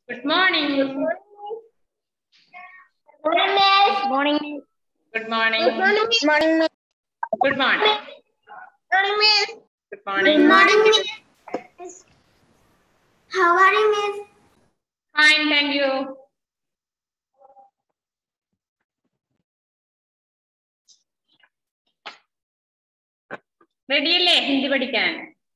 Good morning. Good morning, miss. Good morning. Good morning, miss. Good morning, miss. Good morning. Good morning, miss. Good morning. Good morning, miss. How are you, miss? Fine, thank you. Ready അല്ലേ ഹിന്ദി പഠിക്കാൻ?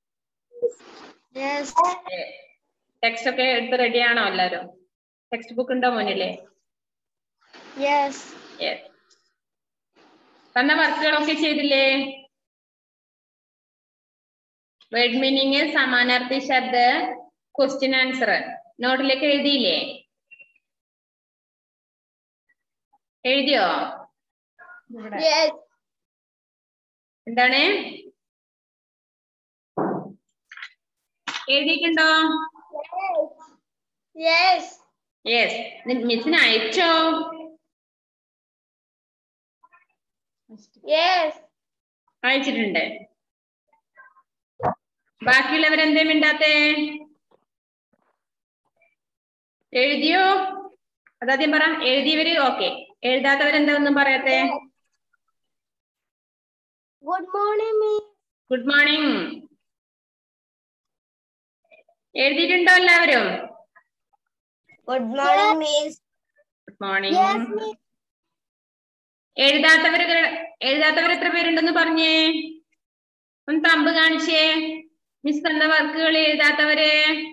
Yes. Text ഒക്കെ എടുത്ത് ready ആണോ എല്ലാവരും? Text book ഉണ്ടോ മോനില്ലേ? Yes. തന്ന വർക്കുകളൊക്കെ ചെയ്തില്ലേ? വേർഡ് മീനിങ്, സമാനാർത്ഥി ശബ്ദ, ക്വസ്റ്റ്യൻ ആൻസർ നോട്ടിലേക്ക് എഴുതിയില്ലേ? എഴുതിയോ? Yes. എന്താണ് എഴുതിയിട്ടുണ്ടോ? Yes. യെസ്. മിസ്സിന് അയച്ചോ? Yes. അയച്ചിട്ടുണ്ട്. ബാക്കിയുള്ളവരെന്തേ മിണ്ടാത്തെ? എഴുതിയോ? അതാദ്യം പറ. എഴുതിയവര് ഓക്കെ. എഴുതാത്തവരെന്താ ഒന്നും പറയാത്തെ? Good morning, miss. Good morning. എഴുതിയിട്ടുണ്ടോ എല്ലാവരും? Good morning, miss. Good morning. Yes, miss. എഴുതാത്തവർ എത്ര പേരുണ്ടെന്ന് പറഞ്ഞേ? ഒന്ന് തമ്പ് കാണിച്ചേ. മിസ് തന്ന വർക്കുകൾ എഴുതാത്തവര്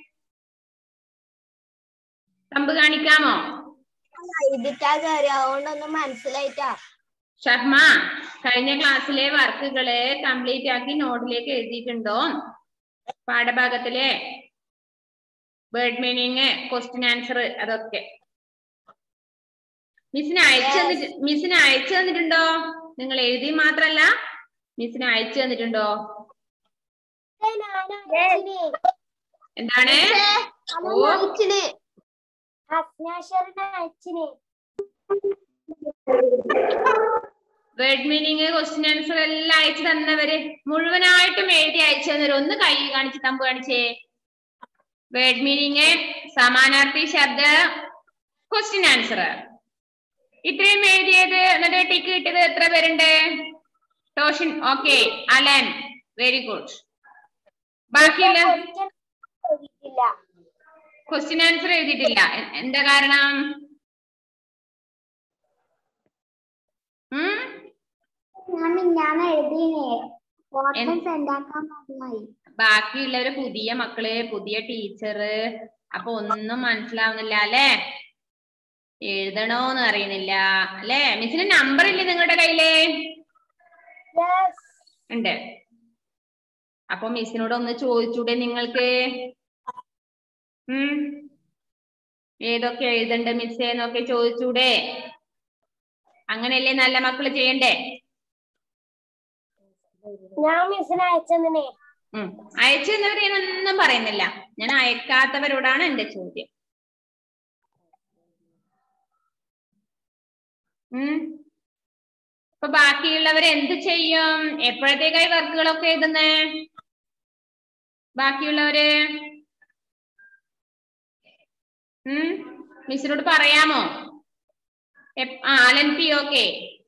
തമ്പ് കാണിക്കാമോ? എഴുതിട്ടാ കയറി അതുകൊണ്ടൊന്നും മനസ്സിലായിട്ടാ. ഷഹ്മ, കഴിഞ്ഞ ക്ലാസ്സിലെ വർക്കുകള് കംപ്ലീറ്റ് ആക്കി നോട്ടിലേക്ക് എഴുതിയിട്ടുണ്ടോ? പാഠഭാഗത്തിലെ വേർഡ് മീനിങ്, ക്വസ്റ്റ്യൻ ആൻസർ അതൊക്കെ മിസ്സിന് അയച്ചു തന്നിട്ടുണ്ടോ? നിങ്ങൾ എഴുതി മാത്രല്ല മിസ്സിന് അയച്ചു തന്നിട്ടുണ്ടോ? എന്താണ്? വേർഡ് മീനിങ്, ക്വസ്റ്റ്യൻ ആൻസർ എല്ലാം അയച്ചു തന്നവര് മുഴുവനായിട്ടും എഴുതി അയച്ചു തന്നവര് ഒന്ന് കൈ കാണിച്ച് തമ്പ് കാണിച്ചേ. വേർഡ് മീനിങ്, സമാനാർത്ഥി ശബ്ദ, ക്വസ്റ്റ്യൻ ആൻസർ ഇത്രയും എഴുതിയത് എന്നിട്ട് ടിക്ക് കിട്ടിയത് എത്ര പേരുണ്ട്? Toshin okay, Alan very good. ബാക്കിയുള്ള ക്വസ്റ്റ്യൻ ആൻസർ എഴുതിയിട്ടില്ല. എന്താ കാരണം? ബാക്കിയുള്ളവര് പുതിയ മക്കള്, പുതിയ ടീച്ചർ, അപ്പൊ ഒന്നും മനസ്സിലാവുന്നില്ല അല്ലെ? എഴുതണോന്ന് അറിയുന്നില്ല അല്ലെ? മിസ്സിന് നമ്പർ ഇല്ലേ നിങ്ങളുടെ കയ്യില്? ഉണ്ട്. അപ്പൊ മിസ്സിനോട് ഒന്ന് ചോദിച്ചൂടെ നിങ്ങൾക്ക്? ഏതൊക്കെ എഴുതണ്ട മിസ്സേ എന്നൊക്കെ ചോദിച്ചൂടെ? അങ്ങനെയല്ലേ നല്ല മക്കള് ചെയ്യണ്ടേ? അയച്ചു തന്നവര് ഞാനൊന്നും പറയുന്നില്ല. ഞാൻ അയക്കാത്തവരോടാണ് എന്റെ ചോദ്യം. അപ്പൊ ബാക്കിയുള്ളവർ എന്ത് ചെയ്യും? എപ്പോഴത്തേക്കായി വർക്കുകളൊക്കെ എഴുതുന്നേ? ബാക്കിയുള്ളവര് മിസ്സിനോട് പറയാമോ? Alan P okay.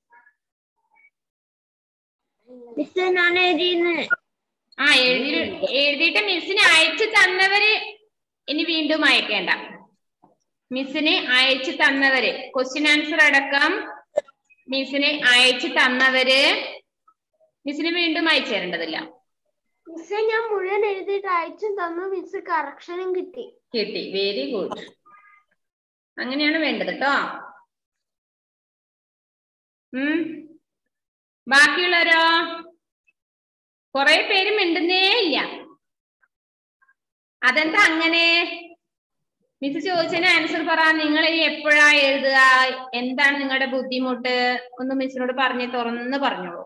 എഴുതിയിട്ട് മിസ്സിന് അയച്ചു തന്നവര് ഇനി വീണ്ടും അയക്കേണ്ട. മിസ്സിന് അയച്ചു തന്നവര് ക്വസ്റ്റ്യൻ ആൻസർ അടക്കം മിസ്സിന് അയച്ചു തന്നവര് മിസ്സിന് വീണ്ടും അയച്ചു തരേണ്ടതില്ല. മിസ്സേ, ഞാൻ മുഴുവൻ എഴുതിയിട്ട് അയച്ചു തന്നു. മിസ് കറക്ഷനും കിട്ടി. Very good. അങ്ങനെയാണ് വേണ്ടത് കേട്ടോ. ബാക്കിയുള്ളവരോ? കുറെ പേര് മിണ്ടുന്നേ ഇല്ല. അതെന്താ അങ്ങനെ? മിസ് ചോദിച്ചതിന് ആൻസർ പറ. നിങ്ങൾ ഇനി എപ്പോഴാ എഴുതുക? എന്താണ് നിങ്ങളുടെ ബുദ്ധിമുട്ട്? ഒന്ന് മിസ്സിനോട് പറഞ്ഞ് തുറന്ന് പറഞ്ഞോളൂ.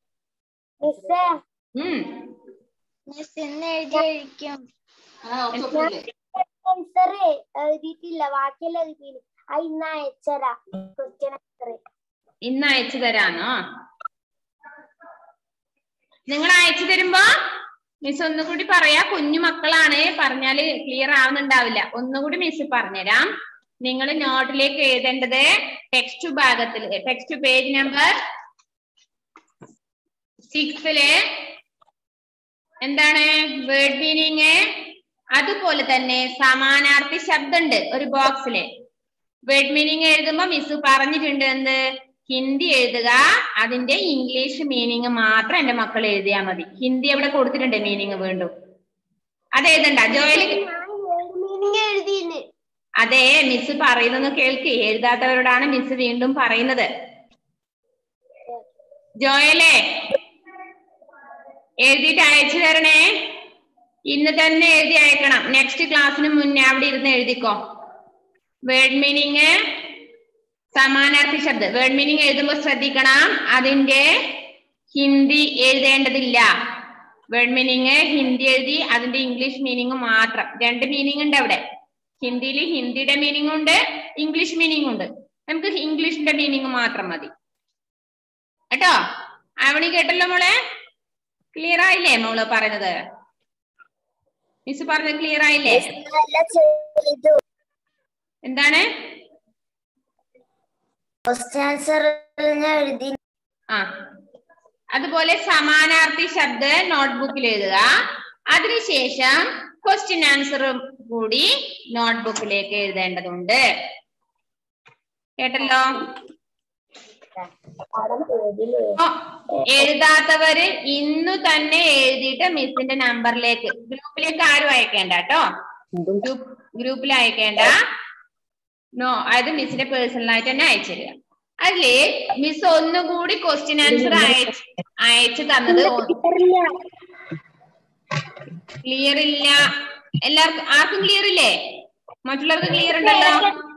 എഴുതിയിട്ടില്ല, ബാക്കിയെല്ലാം എഴുതിയില്ല. ഇന്ന് അയച്ചു തരാന്നോ? നിങ്ങൾ അയച്ചു തരുമ്പോ മിസ് ഒന്നുകൂടി പറയാ, കുഞ്ഞു മക്കളാണ്, പറഞ്ഞാല് ക്ലിയർ ആവുന്നുണ്ടാവില്ല. ഒന്നുകൂടി മിസ് പറഞ്ഞുതരാം. നിങ്ങൾ നോട്ടിലേക്ക് എഴുതേണ്ടത് ടെക്സ്റ്റ് ഭാഗത്തിൽ, ടെക്സ്റ്റ് പേജ് നമ്പർ 6 എന്താണ് വേർഡ് മീനിങ്, അതുപോലെ തന്നെ സമാനാർത്ഥി ശബ്ദം ഉണ്ട് ഒരു ബോക്സില്. വേർഡ് മീനിങ് എഴുതുമ്പോ മിസ് പറഞ്ഞിട്ടുണ്ട് എന്ത്, ഹിന്ദി എഴുതുക, അതിന്റെ ഇംഗ്ലീഷ് മീനിങ് മാത്രം എന്റെ മക്കൾ എഴുതിയാൽ മതി. ഹിന്ദി അവിടെ കൊടുത്തിട്ടുണ്ട് മീനിങ് വീണ്ടും, അത് എഴുതണ്ട. ജോയൽ അതെ മിസ് പറയുന്നൊന്ന് കേൾക്ക്, എഴുതാത്തവരോടാണ് മിസ് വീണ്ടും പറയുന്നത്. ജോയലേ എഴുതിയിട്ട് അയച്ചു തരണേ, ഇന്ന് തന്നെ എഴുതി അയക്കണം. നെക്സ്റ്റ് ക്ലാസ്സിന് മുന്നേ അവിടെ ഇരുന്ന് എഴുതിക്കോ. വേർഡ് മീനിങ് സമാനാർത്ഥി ശബ്ദം, വേർഡ് മീനിങ് എഴുതുമ്പോൾ ശ്രദ്ധിക്കണം, അതിന്റെ ഹിന്ദി എഴുതേണ്ടതില്ല. വേർഡ് മീനിങ് ഹിന്ദി എഴുതി അതിന്റെ ഇംഗ്ലീഷ് മീനിങ് മാത്രം. 2 മീനിങ് ഉണ്ട് അവിടെ. ഹിന്ദിയിൽ ഹിന്ദിയുടെ മീനിങ് ഉണ്ട്, ഇംഗ്ലീഷ് മീനിങ് ഉണ്ട്. നമുക്ക് ഇംഗ്ലീഷിന്റെ മീനിങ് മാത്രം മതി കേട്ടോ. അവണി കേട്ടല്ലോ മോളെ? ക്ലിയർ ആയില്ലേ മോള് പറയുന്നത്? മിസ് പറഞ്ഞത് ക്ലിയർ ആയില്ലേ? എന്താണ് അതുപോലെ സമാനാർത്ഥി ശബ്ദം നോട്ട്ബുക്കിൽ എഴുതുക. അതിനുശേഷം ക്വസ്റ്റ്യൻ ആൻസറും കൂടി നോട്ട്ബുക്കിലേക്ക് എഴുതേണ്ടതുണ്ട്. കേട്ടല്ലോ? എഴുതാത്തവര് ഇന്നു തന്നെ എഴുതിയിട്ട് മിസ്സിന്റെ നമ്പറിലേക്ക്, ഗ്രൂപ്പിലേക്ക് ആരും അയക്കേണ്ട കേട്ടോ, ഗ്രൂപ്പിൽ അയക്കേണ്ട. അത് മിസ്സിന്റെ പേഴ്സണലായിട്ട് തന്നെ അയച്ചു തരിക. അതില് മിസ് ഒന്നുകൂടി ക്വസ്റ്റ്യൻ ആൻസർ അയച്ചു തന്നത് ക്ലിയർ ഇല്ല. എല്ലാവർക്കും ആർക്കും ക്ലിയർ ഇല്ലേ? മറ്റുള്ളവർക്ക് ക്ലിയർ ഉണ്ടല്ലോ?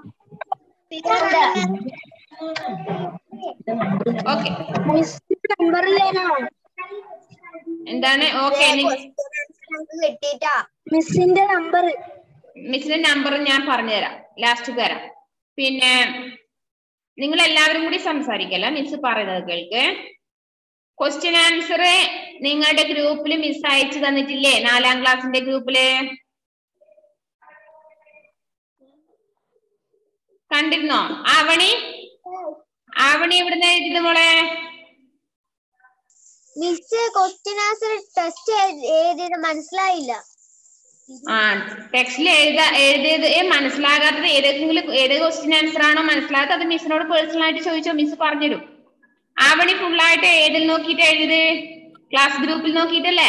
ഓക്കെ എന്താണ്? ഓക്കെ മിസ്സിന്റെ നമ്പർ ഞാൻ പറഞ്ഞുതരാം, ലാസ്റ്റ് തരാം. പിന്നെ നിങ്ങൾ എല്ലാവരും കൂടി സംസാരിക്കല്ല, മിസ് പറയുന്നത് കേൾക്ക്. ക്വസ്റ്റ്യൻ ആൻസർ നിങ്ങളുടെ ഗ്രൂപ്പിൽ മിസ് അയച്ചു തന്നിട്ടില്ലേ? 4ാം ക്ലാസ്സിന്റെ ഗ്രൂപ്പില് കണ്ടിരുന്നോ? ആവണി എവിടുന്ന് എഴുതിയത് മോളെ? മിസ് ക്വസ്റ്റ്യൻ ആൻസർ ടെസ്റ്റ് എഴുതിയത് മനസ്സിലായില്ല. ടെക്സ്റ്റിൽ എഴുതിയത് മനസ്സിലാകാത്തത് ഏത് ക്വസ്റ്റ്യൻ ആൻസർ ആണോ മനസ്സിലാകാത്തത് അത് മിസ്സിനോട് പേഴ്സണൽ ആയിട്ട് ചോദിച്ചോ, മിസ് പറഞ്ഞുതരും. ആവണി ഫുള്ളായിട്ട് ഏതിൽ നോക്കിയിട്ട് എഴുതി? ക്ലാസ് ഗ്രൂപ്പിൽ നോക്കിയിട്ടല്ലേ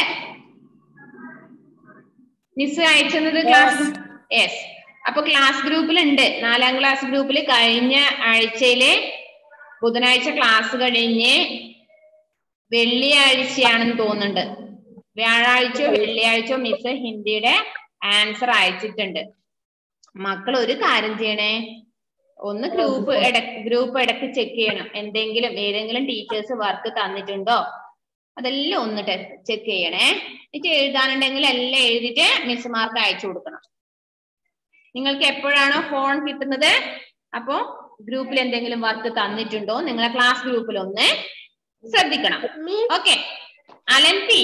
മിസ് അയച്ചത്? Class yes. അപ്പൊ ക്ലാസ് ഗ്രൂപ്പിൽ ഉണ്ട്, 4ാം ക്ലാസ് ഗ്രൂപ്പിൽ കഴിഞ്ഞ ആഴ്ചയില് ബുധനാഴ്ച ക്ലാസ് കഴിഞ്ഞ് വെള്ളിയാഴ്ചയാണെന്ന് തോന്നുന്നുണ്ട്, വ്യാഴാഴ്ചയോ വെള്ളിയാഴ്ചയോ മിസ് ഹിന്ദിയുടെ ആൻസർ അയച്ചിട്ടുണ്ട്. മക്കൾ ഒരു കാര്യം ചെയ്യണേ, ഒന്ന് ഗ്രൂപ്പ് ഇടയ്ക്ക് ചെക്ക് ചെയ്യണം. ഏതെങ്കിലും ടീച്ചേഴ്സ് വർക്ക് തന്നിട്ടുണ്ടോ അതെല്ലാം ഒന്ന് ചെക്ക് ചെയ്യണേ. എന്നിട്ട് എഴുതാനുണ്ടെങ്കിൽ എല്ലാം എഴുതിയിട്ട് മിസ്സുമാർക്ക് അയച്ചു കൊടുക്കണം. നിങ്ങൾക്ക് എപ്പോഴാണോ ഫോൺ കിട്ടുന്നത് അപ്പോ ഗ്രൂപ്പിൽ എന്തെങ്കിലും വർക്ക് തന്നിട്ടുണ്ടോ നിങ്ങളെ ക്ലാസ് ഗ്രൂപ്പിൽ ഒന്ന് ശ്രദ്ധിക്കണം. ഓക്കെ അലൻ പി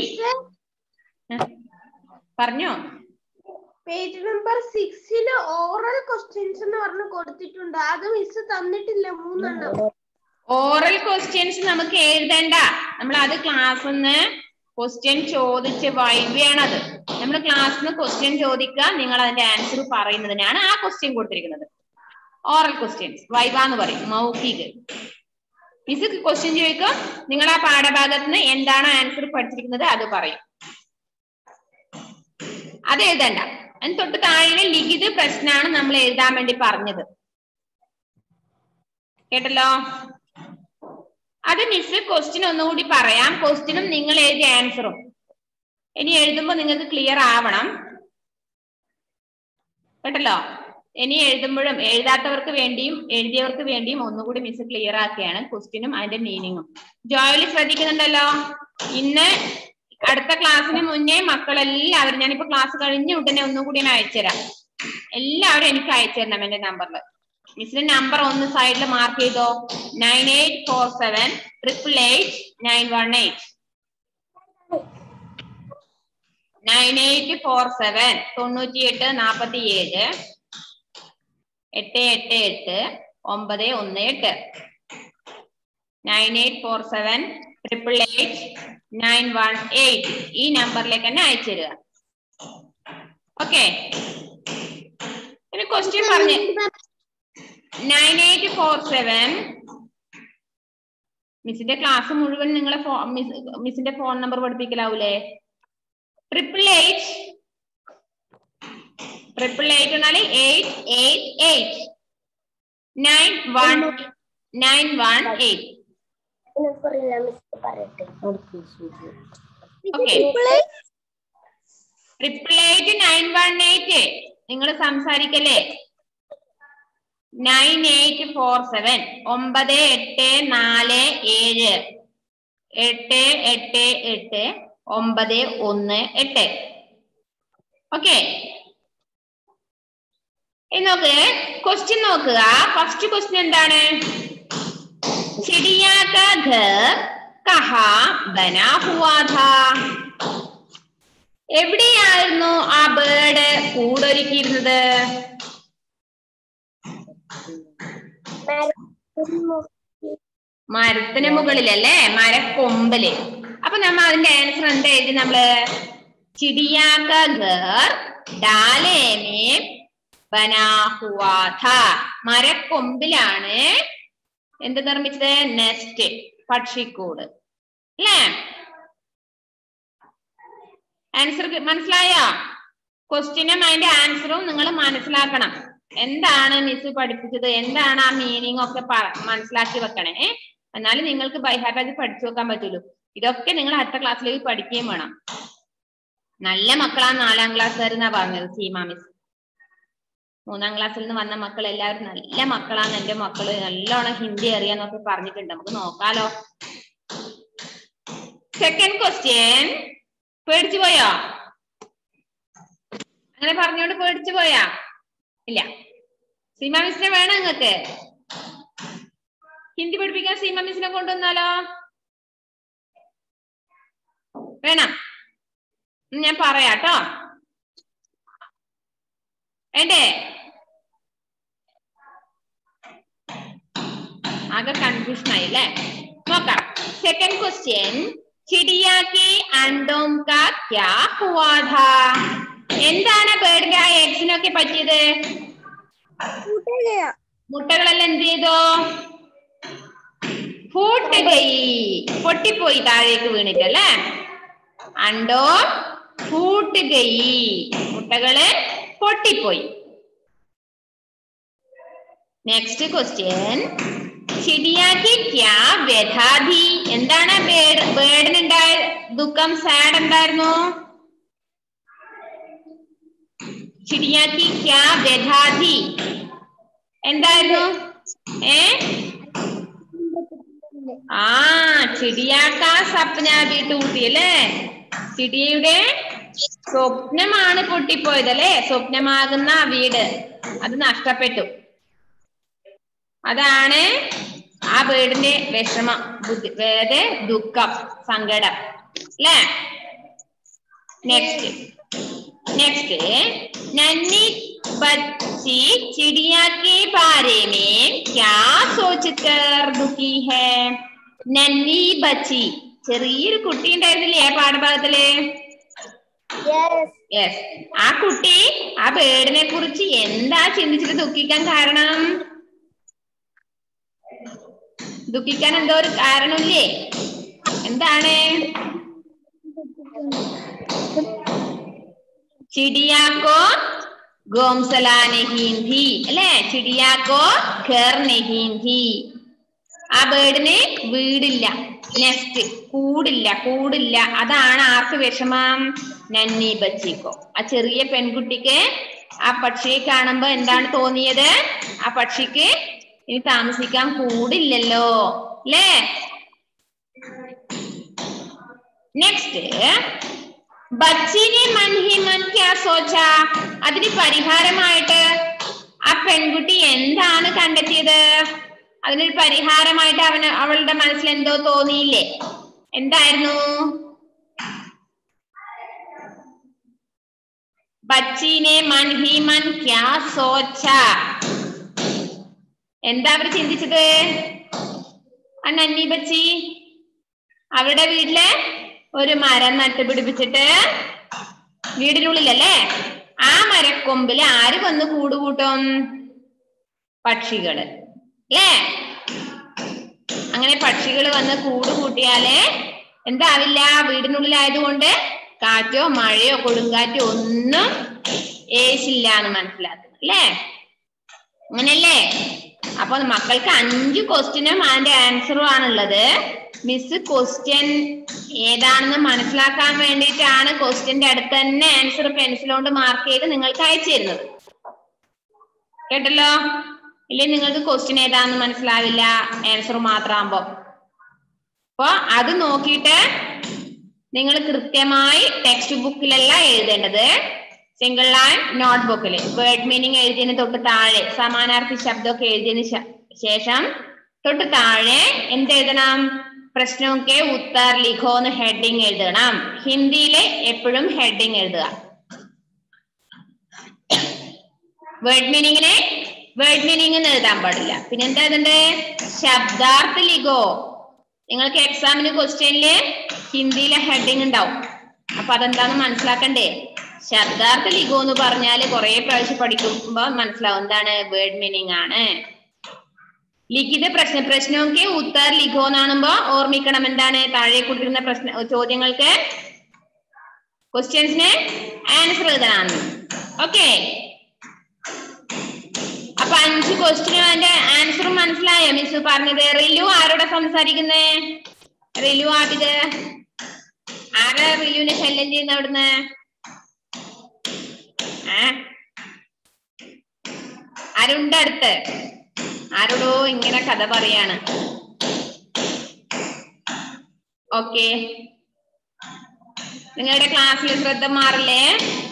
പറഞ്ഞോ? പേജ് നമ്പർ 6 ഓറൽ ക്വസ്റ്റ്യൻസ് എന്ന് പറഞ്ഞു കൊടുത്തിട്ടുണ്ട്, അത് മിസ് തന്നിട്ടില്ല 3 ഓറൽ ക്വസ്റ്റ്യൻസ് നമുക്ക് എഴുതണ്ട, നമ്മൾ അത് ക്ലാസ്സിന്ന് ക്വസ്റ്റ്യൻ ചോദിച്ച് വൈവയാണത്. നമ്മൾ ക്ലാസ്സിന്ന് ക്വസ്റ്റ്യൻ ചോദിക്കുക, നിങ്ങൾ അതിന്റെ ആൻസർ പറയുന്നതിനാണ് ആ ക്വസ്റ്റ്യൻ കൊടുത്തിരിക്കുന്നത്. ഓറൽ ക്വസ്റ്റ്യൻസ് വൈവ എന്ന് പറയും, മൗഖിക്. മിസ് ക്വസ്റ്റ്യൻ ചോദിക്കും, നിങ്ങൾ ആ പാഠഭാഗത്തിന് എന്താണ് ആൻസർ പഠിച്ചിരിക്കുന്നത് അത് പറയും, അത് എഴുതണ്ട. അതിന് തൊട്ട് താഴെ ലിഖിത പ്രശ്നമാണ് നമ്മൾ എഴുതാൻ വേണ്ടി പറഞ്ഞത്. കേട്ടല്ലോ? അത് മിസ് ക്വസ്റ്റ്യൻ ഒന്നുകൂടി പറയാം, ക്വസ്റ്റ്യനും നിങ്ങൾ എഴുതിയ ആൻസറും. ഇനി എഴുതുമ്പോൾ നിങ്ങൾക്ക് ക്ലിയർ ആവണം കേട്ടല്ലോ. ഇനി എഴുതുമ്പോഴും എഴുതാത്തവർക്ക് വേണ്ടിയും എഴുതിയവർക്ക് വേണ്ടിയും ഒന്നുകൂടി മിസ് ക്ലിയർ ആക്കുകയാണ് ക്വസ്റ്റ്യനും അതിന്റെ മീനിങ്ങും. ജോലി ശ്രദ്ധിക്കുന്നുണ്ടല്ലോ? ഇന്ന് അടുത്ത ക്ലാസ്സിന് മുന്നേ മക്കളെല്ലാവരും, ഞാനിപ്പോ ക്ലാസ് കഴിഞ്ഞ ഉടനെ ഒന്നുകൂടി ഞാൻ അയച്ചുതരാം, എല്ലാവരും എനിക്ക് അയച്ചു തരണം എന്റെ നമ്പറിൽ. മിസ്സിന്റെ നമ്പർ ഒന്ന് സൈഡിൽ മാർക്ക് ചെയ്തോ, 9847888918. 9847 98 47 888 918 9847 888 918 ഈ നമ്പറിലേക്ക് തന്നെ അയച്ചു തരിക. ഓക്കെ, ഇനി ക്വസ്റ്റ്യൻ പറഞ്ഞ് 9847 മിസ്സിന്റെ ക്ലാസ് മുഴുവൻ നിങ്ങളെ മിസ്സിന്റെ ഫോൺ നമ്പർ പഠിപ്പിക്കലാവൂലേ? 888 എന്നാല് 888 918. ഓക്കെ, 888 918 നിങ്ങൾ സംസാരിക്കല്ലേ? 9847 9847 888 918. ഓക്കെ, നോക്ക് ക്വസ്റ്റ്യൻ നോക്കുക. ഫസ്റ്റ് ക്വസ്റ്റ്യൻ എന്താണ്? ചിടിയാ കാ ഘർ കഹാ ബനാ ഹുവാ ഥാ? എവിടെയായിരുന്നു ആ ബേർഡ് കൂടൊരുക്കിയിരുന്നത്? മരത്തിന് മുകളിലല്ലേ, മരക്കൊമ്പല്. അപ്പൊ നമ്മ അതിന്റെ ആൻസർ എന്താ എഴുതി? നമ്മള് ചിടിയാ കാ ഘർ ഡാലേ മേ ബനാ ഹുവാ ഥാ. മരക്കൊമ്പിലാണ് എന്ത് നിർമ്മിച്ചത്? നെസ്റ്റ്, പക്ഷിക്കൂട് അല്ലേ? ആൻസർ മനസ്സിലായോ? ക്വസ്റ്റ്യനും അതിന്റെ ആൻസറും നിങ്ങൾ മനസ്സിലാക്കണം. എന്താണ് മിസ് പഠിപ്പിച്ചത്, എന്താണ് ആ മീനിങ് ഒക്കെ മനസ്സിലാക്കി വെക്കണേ. എന്നാലും നിങ്ങൾക്ക് ബൈ ഹാർട്ട് അത് പഠിച്ചു വെക്കാൻ പറ്റുള്ളൂ. ഇതൊക്കെ നിങ്ങൾ അടുത്ത ക്ലാസ്സിലേക്ക് പഠിക്കുകയും വേണം. നല്ല മക്കളാണ് 4ാം ക്ലാസ്സുകാരെന്നാ പറഞ്ഞത് സീമ മിസ്. 3ാം ക്ലാസ്സിൽ നിന്ന് വന്ന മക്കൾ എല്ലാവരും നല്ല മക്കളാണ്. എന്റെ മക്കള് നല്ലോണം ഹിന്ദി അറിയാന്നൊക്കെ പറഞ്ഞിട്ടുണ്ട്. നമുക്ക് നോക്കാലോ. Second question. പേടിച്ചു പോയോ? അങ്ങനെ പറഞ്ഞോണ്ട് പേടിച്ചു പോയാ? ഇല്ല. സീമ മിസ്സിനെ വേണം നിങ്ങൾക്ക് ഹിന്ദി പഠിപ്പിക്കാൻ? സീമ മിസ്സിനെ കൊണ്ടുവന്നാലോ? വേണം? ഞാൻ പറയാട്ടോ. വേണ്ടേ? ആകെ കൺഫ്യൂഷൻ ആയി അല്ലേ? നോക്കാം. Second question. ചിടിയാ കി അണ്ടോം കാ ക്യാ ഹുവാ ഥാ? എന്താണ് ബേർഡിന്റെ ആ എഗ്സിനൊക്കെ പറ്റിയത്? മുട്ടകളെല്ലാം എന്ത് ചെയ്തു? ഫൂട്ട് ഗയി, പൊട്ടിപ്പോയി, താഴേക്ക് വീണിട്ടല്ലേ? അണ്ടോ ഫൂട്ട് ഗയി, മുട്ടകള് പൊട്ടിപ്പോയി. Next question. ചിടിയാ കി ക്യാ വ്യഥാ ഥി? എന്താണ് ബേർഡിനുണ്ടായ ദുഃഖം, സാഡ് എന്തായിരുന്നു? ചിടിയാ കി ക്യാ വ്യഥാ ഥി എന്തായിരുന്നു? ചിടിയാ കാ സപ്നാ ഭി ടൂട്ടി അല്ലേ? ചിടിയയുടെ സ്വപ്നമാണ് പൊട്ടിപ്പോയത് അല്ലേ? സ്വപ്നമാകുന്ന വീട് അത് നഷ്ടപ്പെട്ടു. അതാണ് ആ ബേർഡിന്റെ വിഷമം, ദുഃഖം, സങ്കടം അല്ലേ? നെക്സ്റ്റ് നന്നി बच्ची चिड़िया के बारे में क्या सोचकर दुखी है? നന്നി ബച്ചി, ചെറിയൊരു കുട്ടി ഉണ്ടായിരുന്നില്ലേ ആ പാഠഭാഗത്തില്? യെസ്. ആ കുട്ടി ആ ബേർഡിനെ കുറിച്ച് എന്താ ചിന്തിച്ചിട്ട് ദുഃഖിക്കാൻ കാരണം? ദുഃഖിക്കാൻ എന്തോ ഒരു കാരണമില്ലേ? എന്താണ്? ചിടിയാക്കോ ഗോംസല നഹീം ഥി അല്ലേ? ചിടിയാക്കോ ഘർ നഹീം ഥി. ആ ബേർഡിന് വീടില്ല, നെസ്റ്റ്, കൂടില്ല. അതാണ് ആർക്ക് വിഷമം? നന്നി ബച്ചിക്കോ. ആ ചെറിയ പെൺകുട്ടിക്ക് ആ പക്ഷിയെ കാണുമ്പോ എന്താണ് തോന്നിയത്? ആ പക്ഷിക്ക് ഇനി താമസിക്കാൻ കൂടില്ലല്ലോ അല്ലേ? നെക്സ്റ്റ്. ബച്ചിനെ മൻ ഹി മൻ ക്യാ സോച്ചാ? അതിന് പരിഹാരമായിട്ട് ആ പെൺകുട്ടി എന്താണ് കണ്ടെത്തിയത്? അതിനൊരു പരിഹാരമായിട്ട് അവളുടെ മനസ്സിൽ എന്തോ തോന്നിയില്ലേ? എന്തായിരുന്നു? बच्ची ने मन ही मन क्या सोचा. എന്താ അവർ ചിന്തിച്ചത്? നന്നി ബച്ചി അവരുടെ വീട്ടില് ഒരു മരം നട്ടുപിടിപ്പിച്ചിട്ട് വീടിനുള്ളിലല്ലേ, ആ മരക്കൊമ്പില് ആര് വന്ന് കൂടുകൂട്ടും? പക്ഷികള് അല്ലേ? അങ്ങനെ പക്ഷികൾ വന്ന് കൂട് കൂട്ടിയാല് എന്താവില്ല? വീടിനുള്ളിലായതുകൊണ്ട് കാറ്റോ മഴയോ കൊടുങ്കാറ്റോ ഒന്നും ഏശില്ല എന്ന് മനസ്സിലാക്കുന്നു അല്ലേ? അങ്ങനല്ലേ? അപ്പൊ മക്കൾക്ക് 5 ക്വസ്റ്റ്യനും അതിന്റെ ആൻസറും ആണുള്ളത്. മിസ് ക്വസ്റ്റ്യൻ ഏതാണെന്ന് മനസ്സിലാക്കാൻ വേണ്ടിയിട്ടാണ് ക്വസ്റ്റ്യന്റെ അടുത്ത് തന്നെ ആൻസർ പെൻസിൽ കൊണ്ട് മാർക്ക് ചെയ്ത് നിങ്ങൾക്ക് അയച്ചു തരുന്നത്. കേട്ടല്ലോ? ഇല്ലേ നിങ്ങൾക്ക് ക്വസ്റ്റ്യൻ ഏതാണെന്ന് മനസ്സിലാവില്ല, ആൻസർ മാത്രമാകുമ്പോ. അപ്പൊ അത് നോക്കിയിട്ട് നിങ്ങൾ കൃത്യമായി ടെക്സ്റ്റ് ബുക്കിലല്ല എഴുതേണ്ടത്, സിംഗിൾ ലൈൻ നോട്ട്ബുക്കിൽ വേർഡ് മീനിങ് എഴുതിയതിന് തൊട്ട് താഴെ സമാനാർത്ഥി ശബ്ദമൊക്കെ എഴുതിയതിന് ശേഷം തൊട്ട് താഴെ എന്തെഴുതണം? പ്രശ്നവും കെ ഉത്തർ ലിഖോ എന്ന് ഹെഡിങ് എഴുതണം. ഹിന്ദിയിലെ എപ്പോഴും ഹെഡിങ് എഴുതുക. വേർഡ് മീനിങ്ങിനെ വേർഡ് മീനിങ് എന്ന് എഴുതാൻ പാടില്ല. പിന്നെ എന്താ എഴുതണ്ടേ? ശബ്ദാർത്ഥ ലിഖോ. നിങ്ങൾക്ക് എക്സാമിന് ക്വസ്റ്റ്യനില് ഹിന്ദിയിലെ ഹെഡിങ് ഉണ്ടാവും. അപ്പൊ അതെന്താന്ന് മനസ്സിലാക്കണ്ടേ? ശബ്ദാർത്ഥ ലിഖോ എന്ന് പറഞ്ഞാല് കുറെ പ്രാവശ്യം പഠിക്കുമ്പോ മനസ്സിലാവും എന്താണ് വേർഡ് മീനിങ് ആണ്. ലിഖിത പ്രശ്നമൊക്കെ ഉത്തർ ലിഖോ എന്നാണുമ്പോ ഓർമ്മിക്കണം എന്താണ്? താഴെ കൊടുത്തിരുന്ന ചോദ്യങ്ങൾക്ക് ക്വസ്റ്റ്യൻസിന് ആൻസർ എഴുതണം. ഓക്കെ, അപ്പൊ 5 ക്വസ്റ്റ്യനും അതിന്റെ ആൻസറും മനസ്സിലായോ മിസ് പറഞ്ഞത്? റിലു ആരോടെ സംസാരിക്കുന്നേ? റിലു ആബിദ് ആരാ റിലുവിനെ ശല്യം ചെയ്യുന്ന അവിടുന്ന്? ആരുണ്ട് അടുത്ത്? ആരോടോ ഇങ്ങനെ കഥ പറയാണ്. ഓക്കെ, നിങ്ങളുടെ ക്ലാസ്സിൽ ശ്രദ്ധ മാറില്ലേ?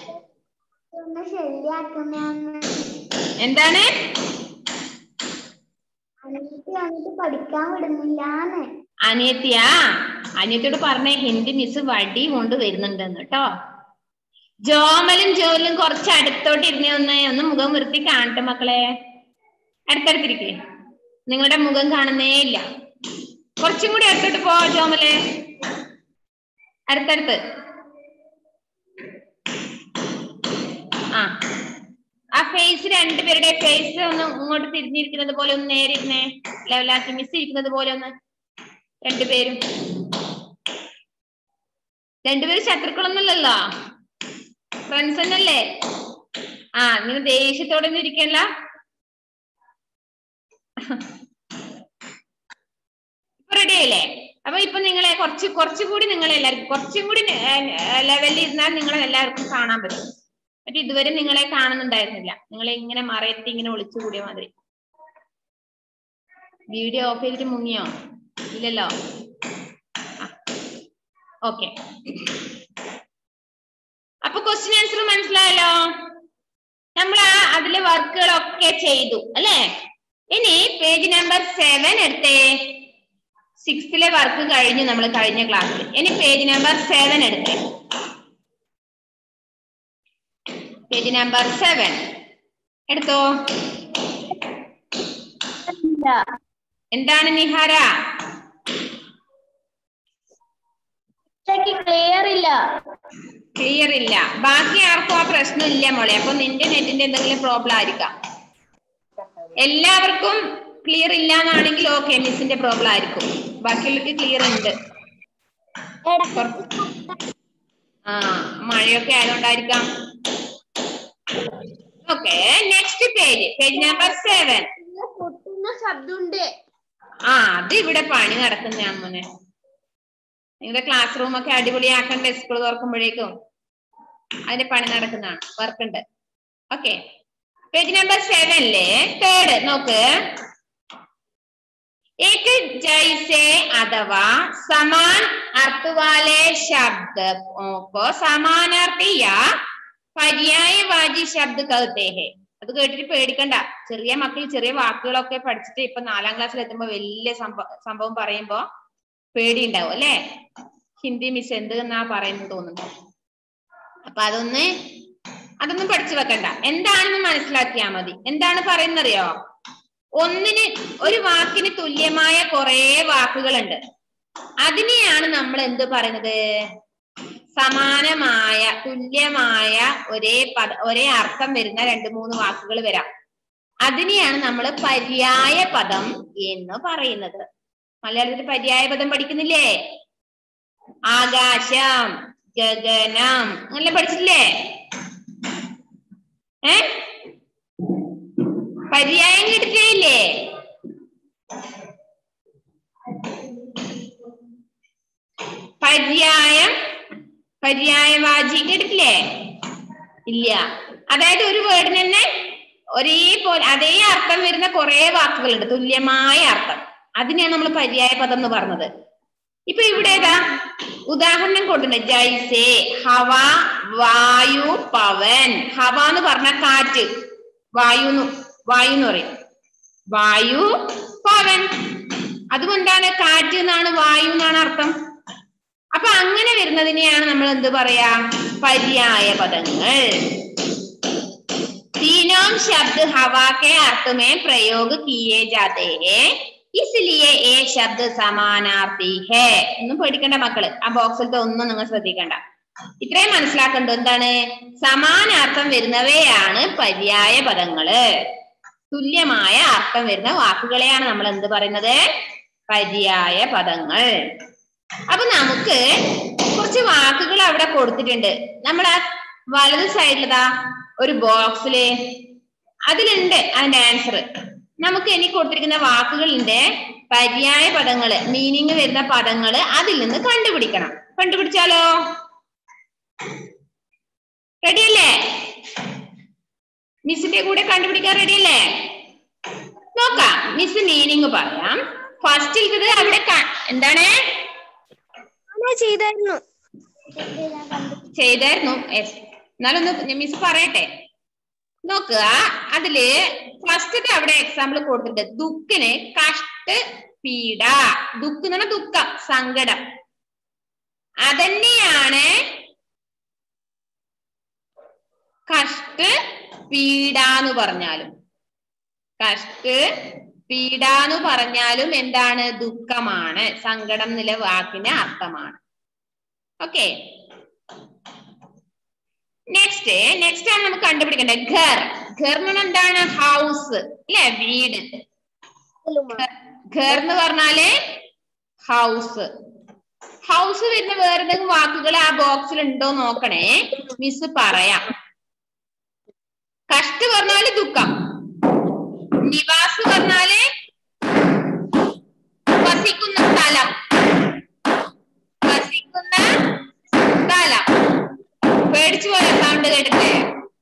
എന്താണ്? പഠിക്കാൻ വിടുന്നില്ലാന്ന്. അനിയത്തിയാ? അനിയത്തിയോട് പറഞ്ഞേ ഹിന്ദി മിസ് വടി കൊണ്ട് വരുന്നുണ്ടെന്ന് കേട്ടോ. ജോമലും ജോലും കുറച്ച് അടുത്തോട്ട് ഇരുന്നേ, ഒന്ന് മുഖം വൃത്തി കാണട്ടെ മക്കളെ. അടുത്തടുത്തിരിക്കേ, നിങ്ങളുടെ മുഖം കാണുന്നേ ഇല്ല. കുറച്ചും കൂടി അടുത്തോട്ട് പോ ജോമലെ, അടുത്തടുത്ത്. ആ ഫേസ്, രണ്ടുപേരുടെ ഫേസ് ഒന്ന് ഇങ്ങോട്ട് തിരിഞ്ഞിരിക്കുന്നത് പോലെ ഒന്ന് നേരെ ഇരുന്നേ, ലെവലാക്കി. മിസ് ഇരിക്കുന്നത് പോലെ ഒന്ന്. രണ്ടുപേരും ശത്രുക്കളൊന്നുമില്ലല്ലോ, ഫ്രണ്ട്സ് തന്നെയല്ലേ? നിങ്ങൾ ദേഷ്യത്തോടെ ഒന്നും ഇരിക്കല്ല. ഇപ്പൊ റെഡി ആയില്ലേ? അപ്പൊ ഇപ്പൊ നിങ്ങളെ കുറച്ചുകൂടി നിങ്ങളെല്ലാവർക്കും കുറച്ചും കൂടി ലെവലിൽ ഇരുന്നാൽ നിങ്ങളെ എല്ലാവർക്കും കാണാൻ പറ്റും. പക്ഷെ ഇതുവരെ നിങ്ങളെ കാണുന്നുണ്ടായിരുന്നില്ല. നിങ്ങളെ ഇങ്ങനെ മറയത്തി ഇങ്ങനെ ഒളിച്ചുകൂടിയ മാതിരി. വീഡിയോ ഓഫ് ചെയ്തിട്ട് മുങ്ങിയോ? ഇല്ലല്ലോ. ഓക്കെ, അപ്പൊ ക്വസ്റ്റ്യൻ ആൻസർ മനസ്സിലായല്ലോ. നമ്മൾ അതിലെ വർക്കുകളൊക്കെ ചെയ്തു അല്ലേ? ഇനി പേജ് നമ്പർ 7 എടുത്തേ. 6th വർക്ക് കഴിഞ്ഞു നമ്മൾ കഴിഞ്ഞ ക്ലാസ്സിൽ. ഇനി പേജ് നമ്പർ 7 എടുത്തേ. പേജ് നമ്പർ 7 എടുത്തോ. എന്താണ് നിഹാര? ക്ലിയർ ഇല്ല. ബാക്കി ആർക്കും ആ പ്രശ്നം ഇല്ല മോളെ. അപ്പൊ നിന്റെ നെറ്റിന്റെ എന്തെങ്കിലും പ്രോബ്ലം ആയിരിക്കാം. എല്ലാവർക്കും ക്ലിയർ ഇല്ല എന്നാണെങ്കിൽ ഓക്കെ, മിസ്സിന്റെ പ്രോബ്ലം ആയിരിക്കും. ബാക്കിയുള്ളവർക്ക് ക്ലിയർ ഉണ്ട്. മഴയൊക്കെ ആയതുകൊണ്ടായിരിക്കാം. Okay, next page number 7. അത് ഇവിടെ പണി നടക്കുന്ന അമ്മനെ. നിങ്ങളുടെ ക്ലാസ് റൂം ഒക്കെ അടിപൊളിയാക്കണ്ടേ? സ്കൂൾ തുറക്കുമ്പോഴേക്കും അതിന്റെ പണി നടക്കുന്നതാണ്, വർക്ക് ഉണ്ട്. ഓക്കെ, പേജ് നമ്പർ 7 3rd നോക്ക്. एक जैसे अथवा समान अर्थ वाले शब्दों को समानार्थी या पर्यायवाची शब्द कहते हैं. അത് കേട്ടിട്ട് പേടിക്കണ്ട. ചെറിയ മക്കൾ ചെറിയ വാക്കുകളൊക്കെ പഠിച്ചിട്ട് ഇപ്പൊ 4ാം ക്ലാസ്സിൽ എത്തുമ്പോ വലിയ സംഭവം പറയുമ്പോ പേടി ഉണ്ടാവും അല്ലെ? ഹിന്ദി മിസ് എന്ത് എന്നാ പറയുന്നത് തോന്നുന്നു. അപ്പൊ അതൊന്ന് അതൊന്നും പഠിച്ചു വെക്കണ്ട. എന്താണെന്ന് മനസ്സിലാക്കിയാ മതി. എന്താണ് പറയുന്നറിയോ? ഒരു വാക്കിന് തുല്യമായ കുറെ വാക്കുകളുണ്ട്. അതിനെയാണ് നമ്മൾ എന്ത് പറയുന്നത്? സമാനമായ, തുല്യമായ, ഒരേ അർത്ഥം വരുന്ന 2-3 വാക്കുകൾ വരാം. അതിനെയാണ് നമ്മൾ പര്യായ പദം എന്ന് പറയുന്നത്. മലയാളത്തിൽ പര്യായ പദം പഠിക്കുന്നില്ലേ? ആകാശം, ഗഗനം, അങ്ങനെ പഠിച്ചില്ലേ? പര്യായം കേട്ടിട്ടില്ലേ? പര്യായവാചി കേട്ടിട്ടില്ലേ? ഇല്ല. അതായത് ഒരു വേർഡിന് തന്നെ ഒരേപോലെ അതേ അർത്ഥം വരുന്ന കുറെ വാക്കുകളുണ്ട്, തുല്യമായ അർത്ഥം. അതിനെയാണ് നമ്മൾ പര്യായ പദം എന്ന് പറഞ്ഞത്. ഇപ്പൊ ഇവിടെ ഏതാ ഉദാഹരണം കൊടുക്കുന്നത്? ജൈസേ, ഹവ, വായു, പവൻ. ഹവ എന്ന് പറഞ്ഞ കാറ്റ്, വായു എന്ന് പറയും. വായു, പവൻ. അതുകൊണ്ടാണ് കാറ്റ് എന്നാണ്, വായു എന്നാണ് അർത്ഥം. അപ്പൊ അങ്ങനെ വരുന്നതിനെയാണ് നമ്മൾ എന്ത് പറയാ? പര്യായ പദങ്ങൾ. तीनों शब्द हवा के अर्थ में प्रयोग किए जाते हैं, इसलिए ये शब्द समानार्थी है. ഒന്നും പേടിക്കണ്ട മക്കള്, ആ ബോക്സിലത്തെ ഒന്നും നിങ്ങൾ ശ്രദ്ധിക്കണ്ട. ഇത്രയും മനസ്സിലാക്കണ്ടോ? എന്താണ്? സമാനാർത്ഥം വരുന്നവയാണ് പര്യായ പദങ്ങള്. തുല്യമായ അർത്ഥം വരുന്ന വാക്കുകളെയാണ് നമ്മൾ എന്ത് പറയുന്നത്? പര്യായ പദങ്ങൾ. അപ്പൊ നമുക്ക് കുറച്ച് വാക്കുകൾ അവിടെ കൊടുത്തിട്ടുണ്ട്. നമ്മുടെ വലത് സൈഡിലതാ ഒരു ബോക്സില് അതിലുണ്ട് അതിന്റെ ആൻസർ. നമുക്ക് ഇനി കൊടുത്തിരിക്കുന്ന വാക്കുകളുടെ പര്യായ പദങ്ങള്, മീനിങ് വരുന്ന പദങ്ങള് അതിൽ നിന്ന് കണ്ടുപിടിക്കണം. കണ്ടുപിടിച്ചാലോ? റെഡിയല്ലേ? മിസ്സിന്റെ കൂടെ കണ്ടുപിടിക്കാൻ റെഡിയല്ലേ? നോക്കാം. മിസ് മീനിങ് പറയാം. ഫസ്റ്റിൽ അവിടെ എന്താണ് ചെയ്തായിരുന്നു? എന്നാലൊന്ന് മിസ് പറയട്ടെ. നോക്കുക, അതില് ഫസ്റ്റ് അവിടെ എക്സാമ്പിൾ കൊടുത്തിട്ടുണ്ട്. ദുഃഖിന് കഷ്ട പീഡ. ദുഃഖം എന്ന് പറഞ്ഞാൽ ദുഃഖം, സങ്കടം. അതന്നെയാണ് കഷ്ട പീഡ എന്ന് പറഞ്ഞാലും. കഷ്ട പീഡ എന്ന് പറഞ്ഞാലും എന്താണ്? ദുഃഖമാണ്, സങ്കടം എന്നുള്ള വാക്കിന്റെ അർത്ഥമാണ്. ഓക്കെ, നെക്സ്റ്റ് ആണ് നമുക്ക് കണ്ടുപിടിക്കേണ്ടത് ഘർ. ഘർ എന്ന് പറഞ്ഞാൽ എന്താണ്? ഹൗസ് അല്ലെ, വീട്. ഘർ എന്ന് പറഞ്ഞാല് ഹൗസ്. ഹൗസ് വരുന്ന വേറെ എന്തെങ്കിലും വാക്കുകൾ ആ ബോക്സിൽ ഉണ്ടോ നോക്കണേ, മിസ് പറയാം. കഷ്ട പറഞ്ഞാല് ദുഃഖം. നിവാസ് പറഞ്ഞാല് വസിക്കുന്ന സ്ഥലം. വസിക്കുന്ന സ്ഥലം. പേടിച്ചു പോലെ സൗണ്ട് കേട്ടിട്ട്.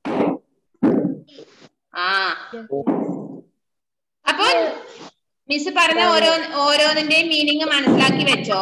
അപ്പൊ മിസ് പറഞ്ഞ ഓരോന്നിന്റെയും മീനിങ് മനസ്സിലാക്കി വെച്ചോ.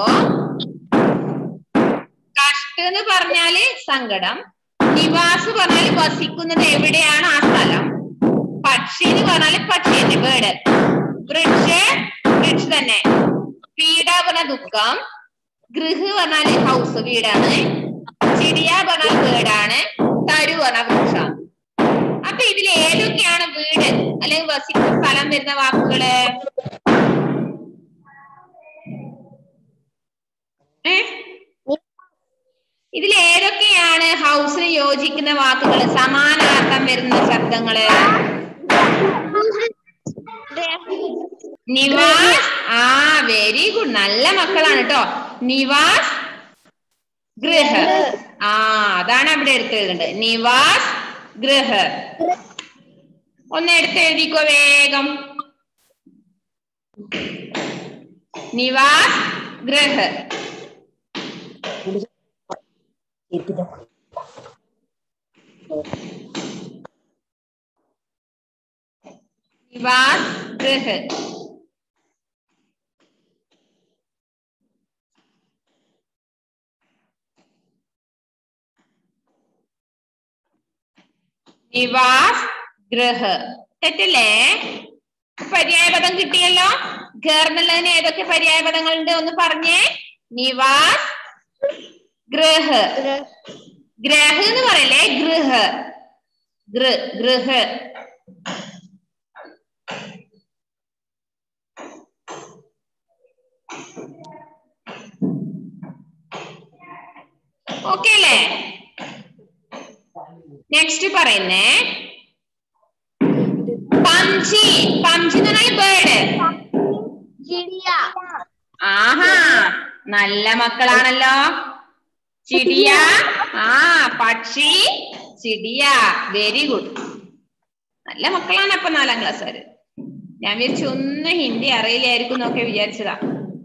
കഷ്ട എന്ന് പറഞ്ഞാല് സങ്കടം. നിവാസ് പറഞ്ഞാല് വസിക്കുന്നത് എവിടെയാണ് ആ സ്ഥലം. പക്ഷി എന്ന് പറഞ്ഞാല് പക്ഷിയല്ലേ, ബേർഡ്. വൃക്ഷ തന്നെ. പീഡ പറഞ്ഞ ദുഃഖം. ഗൃഹ പറഞ്ഞാല് ഹൗസ്, വീടാണ്. ചിടിയ പറഞ്ഞാൽ വീടാണ്. തരു പറഞ്ഞ വൃക്ഷം. അപ്പൊ ഇതിൽ ഏതൊക്കെയാണ് വീട് അല്ലെങ്കിൽ വസിക്കുന്ന സ്ഥലം വരുന്ന വാക്കുകള്? ഇതിൽ ഏതൊക്കെയാണ് ഹൗസിന് യോജിക്കുന്ന വാക്കുകള്, സമാനാർത്ഥം വരുന്ന ശബ്ദങ്ങള്? നിവാസ്. വെരി ഗുഡ്, നല്ല മക്കളാണ് കേട്ടോ. നിവാസ്, ഗൃഹ. അതാണ് അവിടെ എടുത്തെഴുതേണ്ടത്. നിവാസ്, ഗൃഹ. ഒന്ന് എടുത്തെഴുതിക്കോ വേഗം. നിവാസ്, ഗൃഹ. निवास गृह. നിവാസ് ഗൃഹ. തെറ്റല്ലേ? പര്യായപദം കിട്ടിയല്ലോ. ഘർ എന്നുള്ളതിന് ഏതൊക്കെ പര്യായപദങ്ങളുണ്ട് ഒന്ന് പറഞ്ഞേ. നിവാസ്, ഗൃഹ. ഗ്രഹ എന്ന് പറയല്ലേ, ഗൃഹ. ഗൃഹ. ഓക്കെ അല്ലേ? നെക്സ്റ്റ് പറയുന്നേ പംജി. പംജി എന്ന് പറഞ്ഞാൽ ബേർഡ്. ആഹാ, നല്ല മക്കളാണല്ലോ. ചിടിയ. ആ, പക്ഷി. ചിടിയ. Very good. നല്ല മക്കളാണ് അപ്പൊ 4ാം ക്ലാസ്സുകാര്. ഞാൻ വിചാരിച്ചു ഒന്ന് ഹിന്ദി അറിയില്ലായിരിക്കും എന്നൊക്കെ വിചാരിച്ചതാ.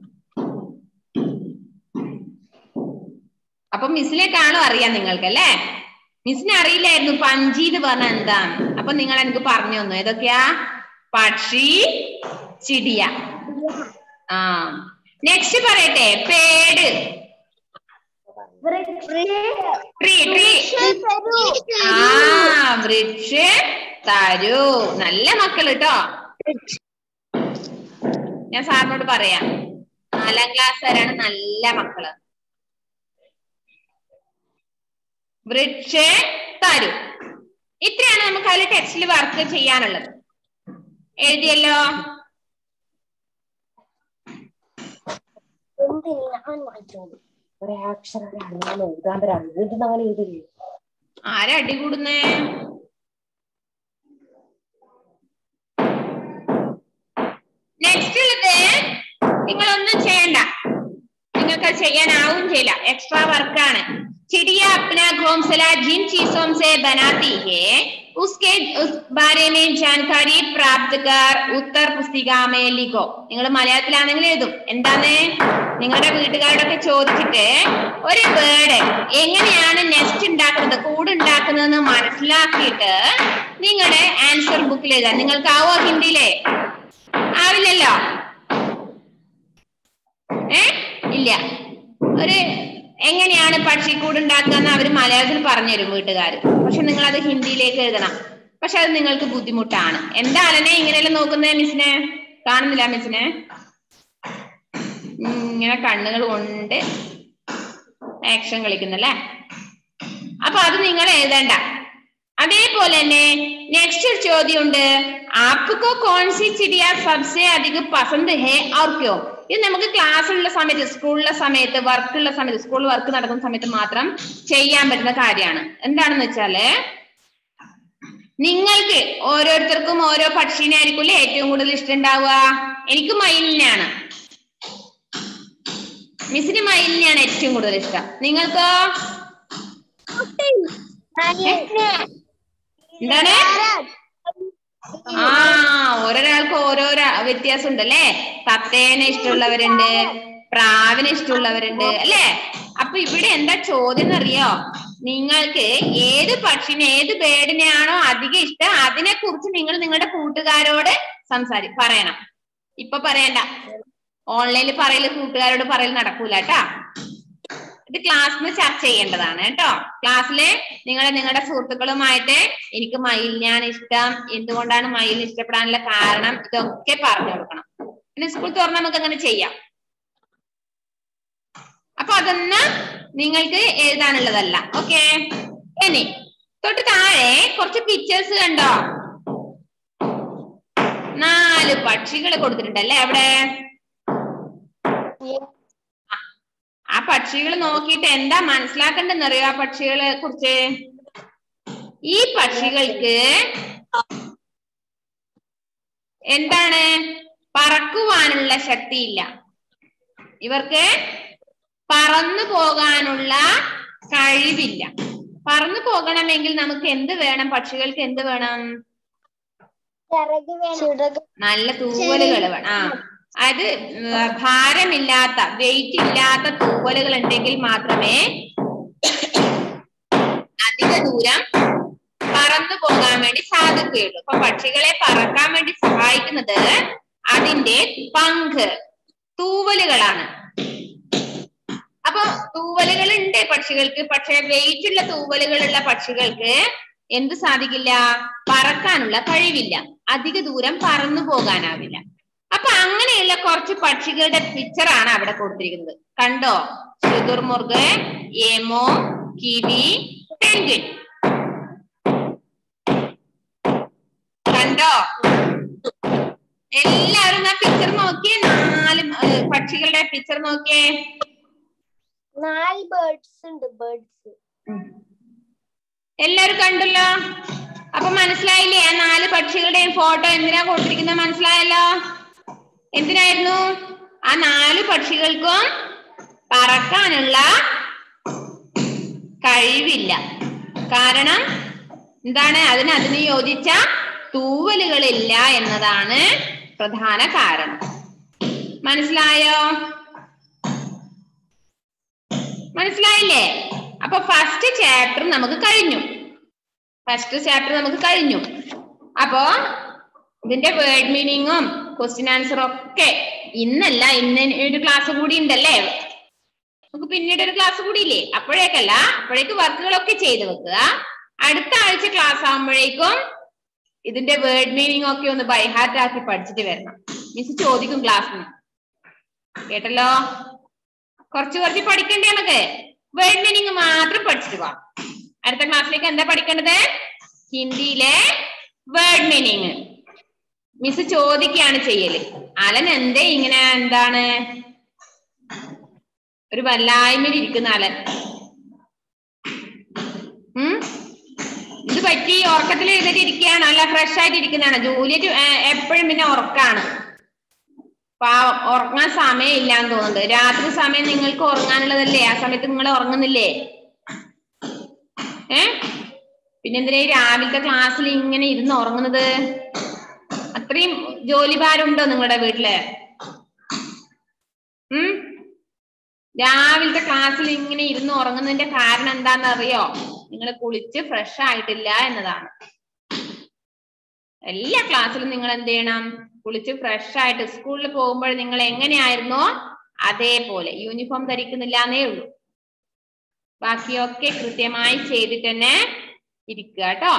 അപ്പൊ മിസ്സിനെ കാണും അറിയാം നിങ്ങൾക്ക് അല്ലേ? മിസ്സിനെ അറിയില്ലായിരുന്നു പഞ്ചി എന്ന് പറഞ്ഞാൽ എന്താണ്. അപ്പൊ നിങ്ങൾ എനിക്ക് പറഞ്ഞു തന്നു. ഏതൊക്കെയാ? പക്ഷി, ചിടിയ. ആ, നെക്സ്റ്റ് പറയട്ടെ. പേട്. ട്രീ. ട്രീ. ആ, വൃക്ഷ തരു. നല്ല മക്കൾ കേട്ടോ. ഞാൻ സാറിനോട് പറയാം, 4ാം ക്ലാസ്സുകാരാണ് നല്ല മക്കള്. വൃക്ഷ തരു. ഇത്രയാണ് നമുക്ക് അതിൽ ടെക്സ്റ്റിൽ വർക്ക് ചെയ്യാനുള്ളത്. എഴുതിയല്ലോ? ആരാ അടി കൂടുന്നേ? നെക്സ്റ്റ് ഉള്ളത് നിങ്ങളൊന്നും ചെയ്യണ്ട. നിങ്ങൾക്ക് ചെയ്യാനാവും ചെയ്യില്ല. എക്സ്ട്രാ വർക്കാണ്. चिड़िया अपना घोंसला जिन चीजों से बनाती है उसके उस बारे में जानकारी प्राप्त कर उत्तर पुस्तिका में लिखो. നിങ്ങൾ മലയാളത്തിലാണെങ്കിൽ എഴുതും. എന്താണ്? നിങ്ങളുടെ വീട്ടുകാരോടൊക്കെ ചോദിച്ചിട്ട് ഒരു ബേർഡ് എങ്ങനെയാണ് നെസ്റ്റ് ഉണ്ടാക്കുന്നത്, കൂട് ഉണ്ടാക്കുന്നതെന്ന് മനസ്സിലാക്കിയിട്ട് നിങ്ങളുടെ ആൻസർ ബുക്കിൽ എഴുതാം. നിങ്ങൾക്കാവോ ഹിന്ദിയിലെ? ആവില്ലല്ലോ? ഇല്ല. ഒരു എങ്ങനെയാണ് പക്ഷിക്കൂട് ഉണ്ടാക്കുക എന്ന് അവര് മലയാളത്തിൽ പറഞ്ഞു തരും വീട്ടുകാർ. പക്ഷെ നിങ്ങൾ അത് ഹിന്ദിയിലേക്ക് എഴുതണം. പക്ഷെ അത് നിങ്ങൾക്ക് ബുദ്ധിമുട്ടാണ്. എന്താണ് ഇങ്ങനെയല്ലേ നോക്കുന്നത്? മിസ്സിനെ കാണുന്നില്ല? മിസ്സിനെ ഇങ്ങനെ കണ്ണുകൾ കൊണ്ട് ആക്ഷൻ കളിക്കുന്നല്ലേ? അപ്പൊ അത് നിങ്ങൾ എഴുതണ്ട. അതേപോലെ തന്നെ നെക്സ്റ്റ് ചോദ്യമുണ്ട്. ആപ്കോ കോൺസി ചിടിയ സബ്സെ അധികം പസന്ത് ഹേ ഔർ ക്യോ? ഇത് നമുക്ക് ക്ലാസ്സിലുള്ള സമയത്ത്, സ്കൂളിലെ സമയത്ത്, വർക്കുള്ള സമയത്ത്, സ്കൂളിൽ വർക്ക് നടക്കുന്ന സമയത്ത് മാത്രം ചെയ്യാൻ പറ്റുന്ന കാര്യമാണ്. എന്താണെന്ന് വെച്ചാല് നിങ്ങൾക്ക് ഓരോരുത്തർക്കും ഓരോ പക്ഷീനെ ആയിരിക്കില്ലേ ഏറ്റവും കൂടുതൽ ഇഷ്ടം ഉണ്ടാവുക. എനിക്ക് മയിലിനെയാണ്. മിസ്സിന് മയിലിനെയാണ് ഏറ്റവും കൂടുതൽ ഇഷ്ടം. നിങ്ങൾക്കോ? എന്താണ്? ആ, ഓരോരാൾക്ക് ഓരോരോ വ്യത്യാസം ഉണ്ടല്ലേ. തത്തേനെ ഇഷ്ടമുള്ളവരുണ്ട്, പ്രാവിനെ ഇഷ്ടമുള്ളവരുണ്ട് അല്ലേ? അപ്പൊ ഇവിടെ എന്താ ചോദ്യം എന്നറിയോ? നിങ്ങൾക്ക് ഏത് പക്ഷിനെ, ഏത് ബേർഡിനെയാണോ അധികം ഇഷ്ടം അതിനെ കുറിച്ച് നിങ്ങൾ നിങ്ങളുടെ കൂട്ടുകാരോട് പറയണം. ഇപ്പൊ പറയണ്ട. ഓൺലൈനിൽ പറയല്, കൂട്ടുകാരോട് പറയൽ നടക്കൂല കേട്ടാ. ഇത് ക്ലാസ്സിൽ ചർച്ച ചെയ്യേണ്ടതാണ് കേട്ടോ. ക്ലാസ്സില് നിങ്ങളുടെ സുഹൃത്തുക്കളുമായിട്ട് എനിക്ക് മയിലിനെയാണ് ഇഷ്ടം, എന്തുകൊണ്ടാണ് മയിലിനെ ഇഷ്ടപ്പെടാനുള്ള കാരണം, ഇതൊക്കെ പറഞ്ഞു കൊടുക്കണം. പിന്നെ സ്കൂൾ തുറന്ന് നമുക്ക് അങ്ങനെ ചെയ്യാം. അപ്പൊ അതൊന്നും നിങ്ങൾക്ക് എഴുതാനുള്ളതല്ല. ഓക്കെ. ഇനി തൊട്ട് താഴെ കുറച്ച് പിക്ചേഴ്സ് കണ്ടോ? 4 പക്ഷികൾ കൊടുത്തിട്ടുണ്ടല്ലേ അവിടെ? ആ പക്ഷികൾ നോക്കിയിട്ട് എന്താ മനസ്സിലാക്കണ്ടെന്നറിയോ? ആ പക്ഷികളെ കുറിച്ച്, ഈ പക്ഷികൾക്ക് എന്താണ്? പറക്കുവാനുള്ള ശക്തിയില്ല. ഇവർക്ക് പറന്നു പോകാനുള്ള കഴിവില്ല. പറന്നു പോകണമെങ്കിൽ നമുക്ക് എന്ത് വേണം? പക്ഷികൾക്ക് എന്ത് വേണം? നല്ല തൂവലുകൾ വേണം. അത് ഭാരമില്ലാത്ത, വെയിറ്റ് ഇല്ലാത്ത തൂവലുകൾ ഉണ്ടെങ്കിൽ മാത്രമേ അധിക ദൂരം പറന്നു പോകാൻ വേണ്ടി സാധിക്കുകയുള്ളൂ. അപ്പൊ പക്ഷികളെ പറക്കാൻ വേണ്ടി സഹായിക്കുന്നത് അതിന്റെ പങ്ക്, തൂവലുകളാണ്. അപ്പൊ തൂവലുകൾ ഉണ്ട് പക്ഷികൾക്ക്. പക്ഷെ വെയിറ്റ് ഉള്ള തൂവലുകളുള്ള പക്ഷികൾക്ക് എന്ത് സാധിക്കില്ല? പറക്കാനുള്ള കഴിവില്ല. അധിക ദൂരം പറന്നു പോകാനാവില്ല. അപ്പൊ അങ്ങനെയുള്ള കുറച്ച് പക്ഷികളുടെ പിക്ചറാണ് അവിടെ കൊടുത്തിരിക്കുന്നത്. കണ്ടോ? ശുതുർമുർഗ്, എമോ, കിവി, പെൻഗ്വിൻ. കണ്ടോ? എല്ലാവരും ആ പിക്ചർ നോക്കിയേ. 4 പക്ഷികളുടെ പിക്ചർ നോക്കിയേ. 4 ബേർഡ്സ് ഉണ്ട്. ബേർഡ്സ് എല്ലാരും കണ്ടല്ലോ. അപ്പൊ മനസ്സിലായില്ലേ? ആ 4 പക്ഷികളുടെയും ഫോട്ടോ എന്തിനാ കൊടുത്തിരിക്കുന്നത്? മനസ്സിലായല്ലോ. എന്തിനായിരുന്നു? ആ 4 പക്ഷികൾക്കും പറക്കാനുള്ള കഴിവില്ല. കാരണം എന്താണ്? അതിന് യോജിച്ച തൂവലുകളില്ല എന്നതാണ് പ്രധാന കാരണം. മനസ്സിലായോ? മനസ്സിലായില്ലേ? അപ്പൊ ഫസ്റ്റ് ചാപ്റ്റർ നമുക്ക് കഴിഞ്ഞു. അപ്പോ ഇതിന്റെ വേർഡ് മീനിങ്ങും ക്വസ്റ്റ്യൻ ആൻസറും ഒക്കെ ഇന്നല്ല, ഇന്ന് ഒരു ക്ലാസ് കൂടി ഉണ്ടല്ലേ. നമുക്ക് പിന്നീട് ഒരു ക്ലാസ് കൂടി ഇല്ലേ? അപ്പോഴേക്ക് വർക്കുകളൊക്കെ ചെയ്ത് വെക്കുക. അടുത്ത ആഴ്ച ക്ലാസ് ആകുമ്പോഴേക്കും ഇതിന്റെ വേർഡ് മീനിങ് ഒക്കെ ഒന്ന് ബൈഹാർട്ട് ആക്കി പഠിച്ചിട്ട് വരണം. മിസ് ചോദിക്കും ക്ലാസ്സിന്. കേട്ടല്ലോ? കുറച്ച് പഠിക്കണ്ടേ? നമുക്ക് വേർഡ് മീനിങ് മാത്രം പഠിച്ചിട്ട് പോവാം. അടുത്ത ക്ലാസ്സിലേക്ക് എന്താ പഠിക്കേണ്ടത്? ഹിന്ദിയിലെ വേർഡ് മീനിങ്. മിസ് ചോദിക്കുകയാണ് ചെയ്യല്. അലൻ എന്തേ ഇങ്ങനെ എന്താണ് ഒരു വല്ലായ്മയിൽ ഇരിക്കുന്ന അലൻ? ഇത് പറ്റി ഉറക്കത്തിൽ എഴുതിട്ട് ഇരിക്കുകയാണ്, അല്ല ഫ്രഷ് ആയിട്ട് ഇരിക്കുന്നതാണ്. ജൂലിയറ്റ് എപ്പോഴും പിന്നെ ഉറക്കാണ്. ഉറങ്ങാൻ സമയം ഇല്ലാന്ന് തോന്നുന്നുണ്ട്. രാത്രി സമയം നിങ്ങൾക്ക് ഉറങ്ങാനുള്ളതല്ലേ? ആ സമയത്ത് നിങ്ങൾ ഉറങ്ങുന്നില്ലേ? പിന്നെന്തിനാ ഈ രാവിലത്തെ ക്ലാസ്സിൽ ഇങ്ങനെ ഇരുന്ന് ഉറങ്ങുന്നത്? അത്രയും ജോലി ഭാരമുണ്ടോ നിങ്ങളുടെ വീട്ടില്? രാവിലത്തെ ക്ലാസ്സിൽ ഇങ്ങനെ ഇരുന്ന് ഉറങ്ങുന്നതിന്റെ കാരണം എന്താന്ന് അറിയോ? നിങ്ങൾ കുളിച്ച് ഫ്രഷ് ആയിട്ടില്ല എന്നതാണ്. എല്ലാ ക്ലാസ്സിലും നിങ്ങൾ എന്ത് ചെയ്യണം? കുളിച്ച് ഫ്രഷ് ആയിട്ട് സ്കൂളിൽ പോകുമ്പോൾ നിങ്ങൾ എങ്ങനെയായിരുന്നോ അതേപോലെ. യൂണിഫോം ധരിക്കുന്നില്ല എന്നേ ഉള്ളൂ. ബാക്കിയൊക്കെ കൃത്യമായി ചെയ്തിട്ട് തന്നെ ഇരിക്കുക കേട്ടോ.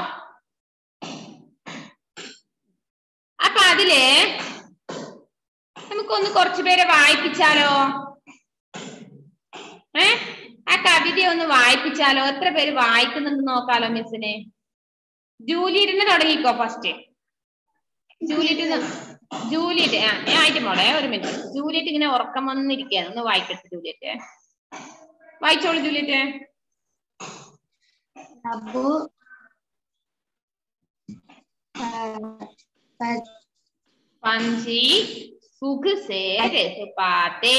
അപ്പൊ അതില് നമുക്കൊന്ന് കുറച്ചുപേരെ വായിപ്പിച്ചാലോ? ആ കവിത ഒന്ന് വായിപ്പിച്ചാലോ? എത്ര പേര് വായിക്കുന്നുണ്ട് നോക്കാലോ മിസ്സിനെ. ജൂലിയറ്റിന് തുടങ്ങിക്കോ ഫസ്റ്റ്. ജൂലിയറ്റ് ആയിട്ട് മോളെ, ഒരു മിനിറ്റ്. ജൂലിയറ്റ് ഇങ്ങനെ ഉറക്കം വന്നിരിക്കുകയാണ്. ഒന്ന് വായിക്കട്ടെ ജൂലിയറ്റ്. വായിച്ചോളൂ ജൂലിയറ്റ്. पंछी सुख से रह पाते,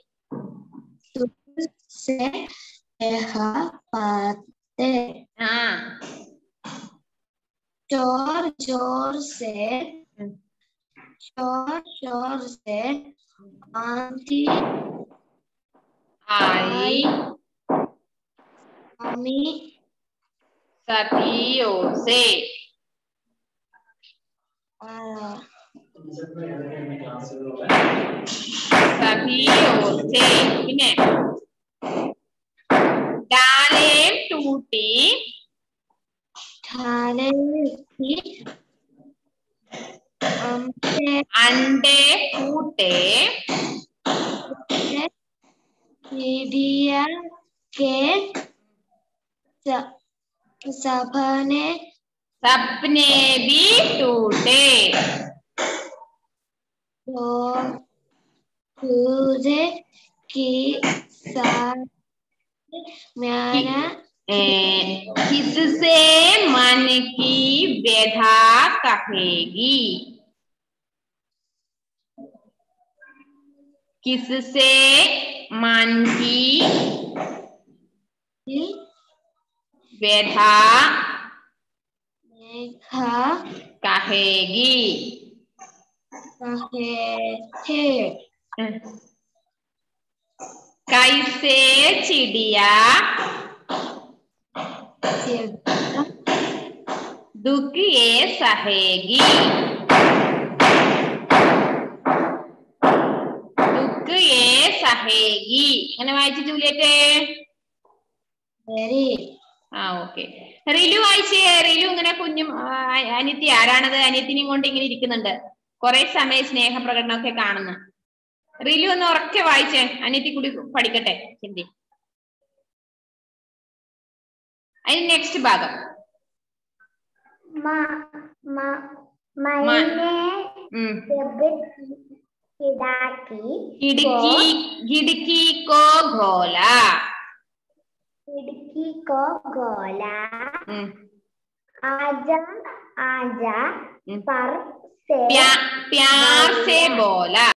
हाँ। जोर जोर से आंधी आई मम्मी सदियों से, പിന്നെ डालें टूटी अंडे फूटे चिड़िया के सपने भी टूटे, सूर्य की मैंने किससे मन की व्यथा कहेगी, किससे मन की व्यथा कहेगी, कैसे चिड़िया दुख ये सहेगी, दुख ये सहेगी. അങ്ങനെ വായിച്ചു ജൂലിയറ്റ്. ഓക്കെ. റിലു വായിച്ചേ. റിലു ഇങ്ങനെ കുഞ്ഞും അനിയത്തി. ആരാണത്? അനിയത്തിനെയും കൊണ്ട് ഇങ്ങനെ ഇരിക്കുന്നുണ്ട്. കുറെ സമയം സ്നേഹപ്രകടനമൊക്കെ കാണുന്നു. റിലു ഒന്ന് ഉറക്കെ വായിച്ചേ. അനിയത്തി കൂടി പഠിക്കട്ടെ ഹിന്ദി. അതിന് നെക്സ്റ്റ് ഭാഗം. खिड़की को गोला आजा आजा पर से प्यार से बोला